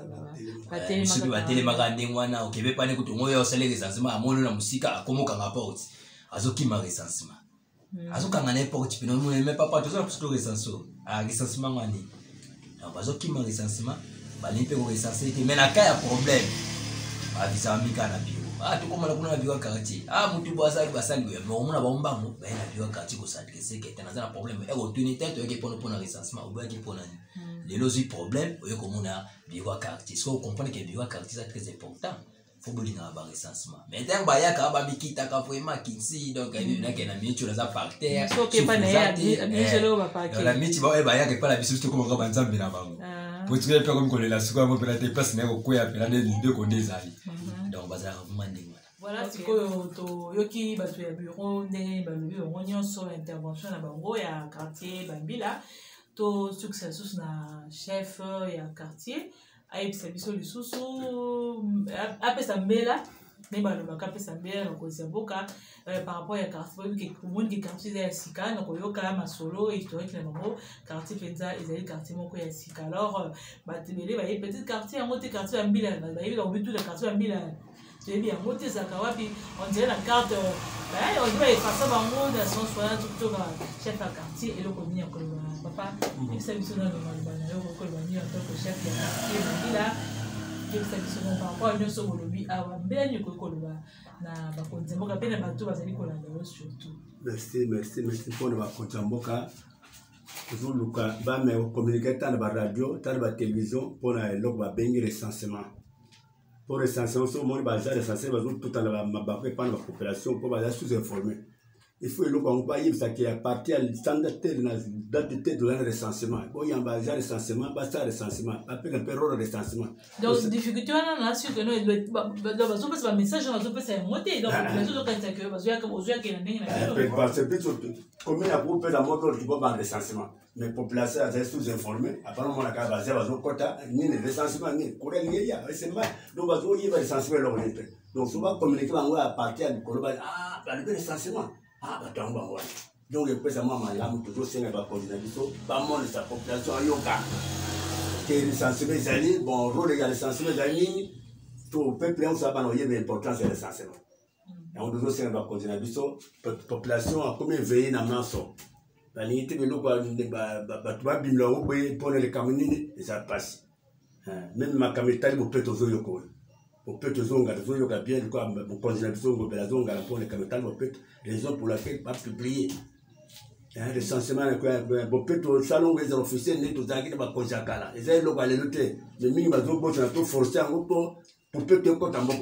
monsieur ba tele magande ngwana okebe pa ne kutongo yo sala recensement amono na musika akomoka nga porte azoki ma recensement azoka ngana porte pe no même pas tout ça parce que recensement ngani donc azoki ma recensement ba limpe ko recenser mais na cas ya problème ba bizamika na bio tu comme on a vu un quartier mutu boisa basali mais on a bomba mo ba na bio quartier ko sadike c'est que t'as un problème et retourner tête que pour le recensement ou bien que pour les logiques problème ou comme on a bio quartier so comprendre que bio quartier c'est très important faut bolinga ba recensement mais tant ba ya ka ba mikita ka vraiment kinsi donc il y a que na mitu za par terre so que pas na ya michelo ba pa la mitu ba ya que pas la bisu to comme ba nzambe na bango pour tu peux comme coller la suka mo pela te place na ko ya pela de ko desali donc bazala vraiment voilà sikoyo to yoki bato ya bureau ndenge balobi bango nyonso intervention na bango ya quartier bambila to successus na chef ya quartier ayebisa biso lisusu apesa mbela ne balobaka apesa mbela na kozia mboka par rapport ya quartier omoni ke quartier eza ya sika na koyoka masolo historique na bango quartier mpenza ezali quartier moko ya sika alors bato ebele bayebi peut-être quartier yango te quartier ya mbila bayebi bakobi tout na quartier ya mbila toyebi yango te ezalaka wapi on dirait na carte on dirait efasa bango na sens wana tokotoka chef ya quartier eloko nini ya koloba papa ebisa biso nano maloba na yo kokoloba nini en tant que chef ya quartier bambila ebisa biso no par rapport nyonso bolobi awa mbela nini okoki koloba na bakonzi mboka mpe na bato bazali kolanda yo surtout merci mpona bakonzi ya mboka tozoluka bame communiquer ta na baradio ta na batélévision mpona eloko babengi recensement pour recensement so omoni baza recensé bazotutana bamabako epai na bapopulation mpo baza sous-informé il faut eloko yango bayebisaki ya parti ya standard te na date te tozana recensement boyamba baza recensement basala recensement bapeka mpe role recensement donc difficulté wana na sur que no bazopesa bamessage na bazopesa yango te donc population ozokanisa ke ozoyake na ndenge na c'est plus commune ya kopesa moto libo ba recensement mais population azali sous-informé apana mona kaka bazia bazokota nini recensement nini korelinge ya esemba donc bazoyeba recensement eloko nini mpe donc so bacommunique bango ya parti ya likolo balobi recensement bato yango bango wana donc epesa mwa malamu tozosenga bakonzi na biso bamonisa population ayoka ke recensement ezali bon rôle ya recensement ezali nini to peuple nyonso abana oyeba importance ya recensement yango tozosenga bakonzi na biso population akomi éveillé na maso balingi te biloko bato babimela yango boye mpona likambo nini eza pasi meme makambo etali bope tozoyoka oyo bope tozoyoka bien likoa mokonzi na biso ngobela azongala mpona likambo etali bope raison pour laquelle bapublie recensement bope tosala ngo ezala officiel nde tozalaki na bakonzi ya kala eza eloko ya lelo te me mingi bazobotana to force yango mpo bope tokota mboka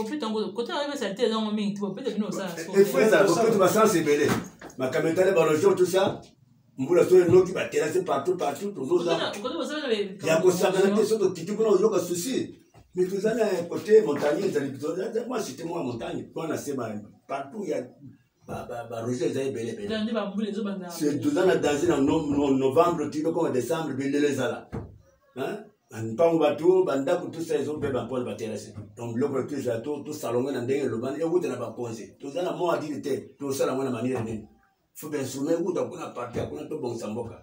mobimba basanse ebele makambo etali balojo tosa mbula so enoki baterase partout tozoza ya kosangana te so tokiti kuna oyoka susi mais toza na côté montagne ezali moi cité moi montagne mpona se partout ya baroger eza ebele toza na danger na novembre tilokoma décembre belelo ezala mpango bato bandako tosa ezobeba mpona baterase donc biloko toezala tosalonge na ndenge elobani ewuta na bakonzi toza na mo adili te tosala ngo na manière nini faut bien soumettre ou donc on a parti à quoi on bon samboka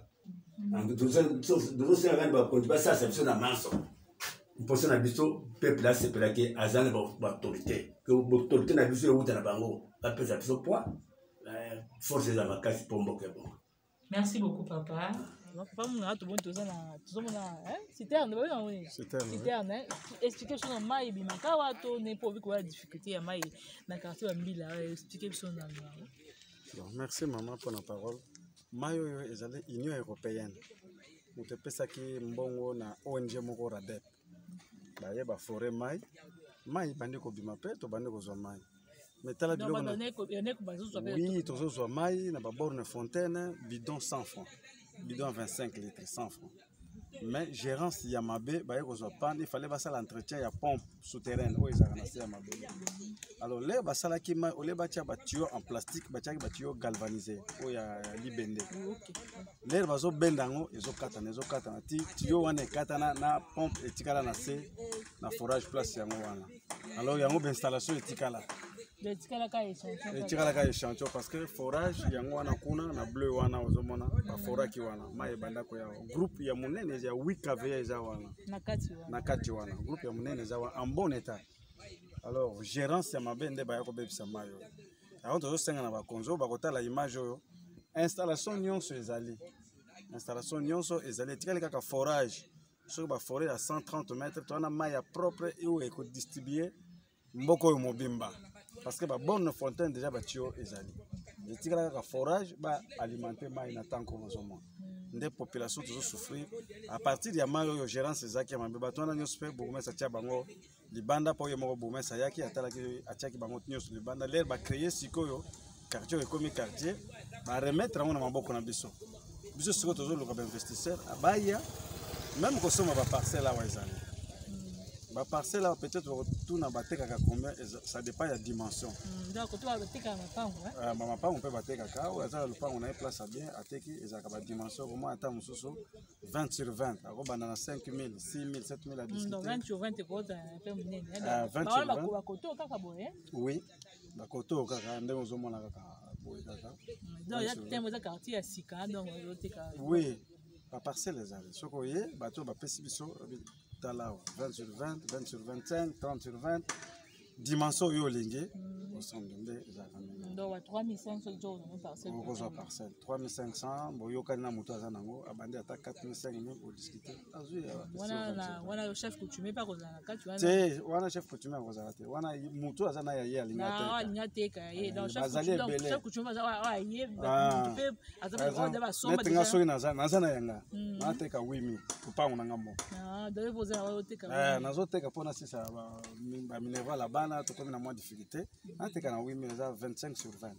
tozosenga kani bakonzi basasa biso na manso mposo na biso peuple là c'est pour que azana baautorité que autorité na biso euta na bango bapesa biso poids force eza makasi mpo mboka bon. Merci beaucoup papa. Papa muna to bon tozomona citerne ba oui citerne expliquer sur mai bimaka wato ne pour quoi difficulté ya mai na quartier Mbila expliquer sur na. Bon, merci maman pour la parole. Mayo ezali Union européenne. Mutepesaki mbongo na ONG moko RADEP. Baye ba forêt mai bandi ko bima pe to bandi ko zwa mai. Metala biloko na oui, tozo zwa mai na ba borne fontaine bidon 100 francs. Bidon 25 litres 100 francs. Mais gérance Yamabe baye ko zwa pan, il fallait basala l'entretien ya pompe souterraine o ezaka na Yamabe. Alors les basala ki mai ole batia ba tuyau en plastique batia ba tuyau galvanisé o ya libende. Les bazo bendango ezokata na ti tuyau wana katana na pompe etikala na se na forage place yango wana. Alors yango ba installation etikala etikala ka échantillon parce que forage yango wana kuna na bleu wana ozomona ba foraki wana mai bandako ya groupe ya munene ya 8 kV eza wana na kati wana groupe ya munene eza en bon état. Alors gérance ya mabende ba yako bebisa mayo alors tozosenga na bakonzo bakotala image oyo installation nyonso ezali etikali kaka forage sur ba forêt à 130 mètres to na mai ya propre et où eko distribuer mboko yo mobimba parce que ba bonne fontaine déjà ba tuyau ezali etikala kaka forage ba alimenter mai na tanko mozomo nde population toujours souffrir à partir ya mai yo gérance ezaki ya mabe bato wana nyonso pe bokomesa tia bango libanda po yo moko bomesa yaki atalaki atiaki bango nyonso libanda l'air ba créer sikoyo quartier ekomi quartier ba remettre ngo na maboko na biso siko tozo loka ba investisseur abaya même kosoma ba parcelle awa ezali ba parcelle là peut-être tout na bateka ka combien ça dépend ya dimension donc to bateka na pango mama pango peut bateka ka ou ça le pango na place bien ateki ezaka ba dimension comment ata mususu 20 sur 20 ako bana na 5000 6000 7000 à discuter donc 20 sur 20 ko ta peu munene 20 sur 20 ba koto kaka boye oui ba koto kaka ndenge ozomona kaka boye kaka donc ya temo za quartier ya sika donc oteka oui ba parcelle ezali soko ye bato ba pesi biso là 20 sur 20, 20 sur 25, 30 sur 20, dimension yolingue, au centre de donc 3500 jours parcelle. On parcelle 3500, boyoka na moto azanango, abandi ata 4500 pour discuter. Wana chef coutumier pas kozana kati wana. C'est wana chef coutumier kozana te. Wana moto azana ya ye alinga te. Na teka ye donc chef coutumier azana ye pe azana ba somba. Netinga soki nazana yanga. Na teka 8000 kupango na ngambo. Donc vous avez teka. Nazoteka pona sisa ba minerval la bana to comme na moins difficulté. Na teka na 8000 za 25 sur 20.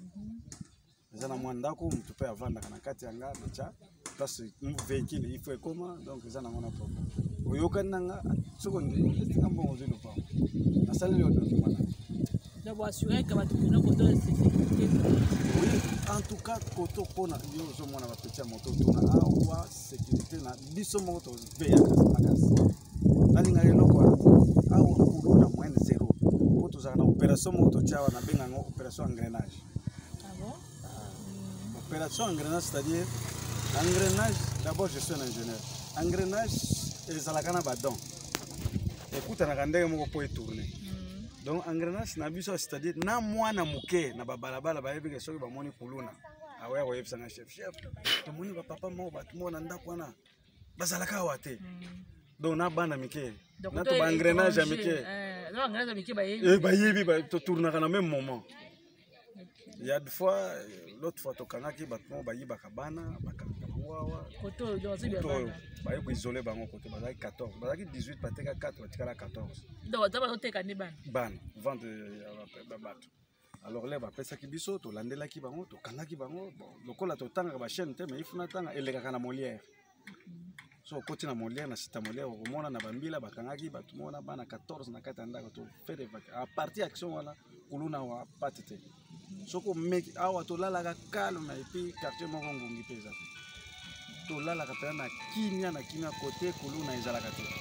Zana mwandako mtu pe avanda kana kati yanga nacha parce véhicule il faut comment donc zana mona problème oyoka nanga seconde ambo ngozelo pa na sala yo to mana donc vous assurer que votre koto sécurité oui en tout cas koto pona yo zo mona ba petit moto to na awa sécurité na biso moto pe ya makasi balinga lelo kwa awa kuruna moins zéro koto za na opération moto chawa na benga ngo opération engrenage. Opération engrenage, c'est-à-dire engrenage, d'abord je suis un ingénieur. Engrenage, ezalaka na badon. Écoute, on a regardé comment on peut tourner. Donc engrenage, c'est-à-dire na mwana muke na babalabala ba yebi kesoki ba moni kuluna. Awe ko yebisa na chef. To moni ba papa mo ba tumo na ndako na bazalaka wate. Donc na bana mike. Na to ba engrenage mike. Non, engrenage mike ba yebi ba to tourner na même moment. Il y a deux fois, l'autre fois, tokangaki batmo bayi bakabana, bakanga wawa. Koto donc c'est bien. Bayi ko isoler bango koto bazaki 14. Bazaki 18 bateka 4 batikala 14. Donc ça va teka ni ban. Ban, vente bato. Alors là ba pesa ki biso to landelaki bango, to kangaki bango, bon lokola to tanga ba chaîne te mais ifuna tanga eleka na Molière. So koti na Molière na sita Molière omona na bambila bakangaki bato mona bana 14 na katanda to faire des vacances. À partir action wala kuluna wa patete. Soko meki awa to lalaka calme et puis quartier moko ngungi peza to lalaka pena na kimia côté kuluna ezalaka te.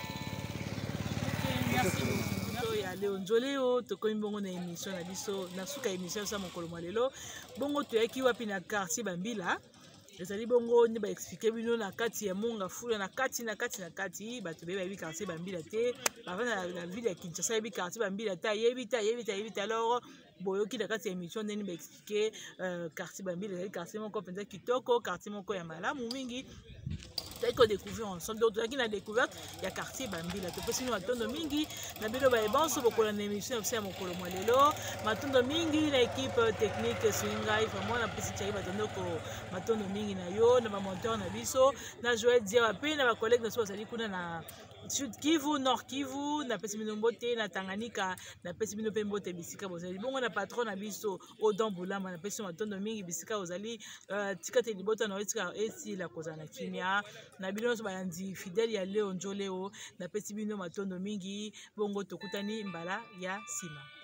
Merci ya Léon Nzoleo to komi bongo na émission na biso na suka émission sa mokolo malelo bongo to yaki wapi na quartier Bambila ezali bongo ni ba expliquer bino na kati ya monga fula na kati bato be ba yebi quartier Bambila te bavana na ville ya Kinshasa yebi quartier Bambila te yebi alors boyoki na kati ya émission ndeni ba expliquer quartier Bambila ezali quartier moko penza kitoko quartier moko ya malamu mingi toko découvrir ensemble donc qui na découverte il y a quartier Bambila to pesi no matondo mingi na bino ba ebanso bokola na émission ya mokolo mwalelo matondo mingi na équipe technique swinga vraiment na pesi tshaki batondo ko matondo mingi na yo na ba monteur na biso na Joël Dia pe na ba collègue na so sali kuna na Sud Kivu, Nord Kivu, na pesi bino mbote na Tanganyika, na pesi bino pe mbote bisika bozali. Bongo na patron na biso Odon Bulamba na pesi matondo mingi bisika ozali tika te libota na tika esi la kozana kimia na bino so balandi fidèle ya Léon Nzoleo na pesi bino matondo mingi bongo tokutani mbala ya sima.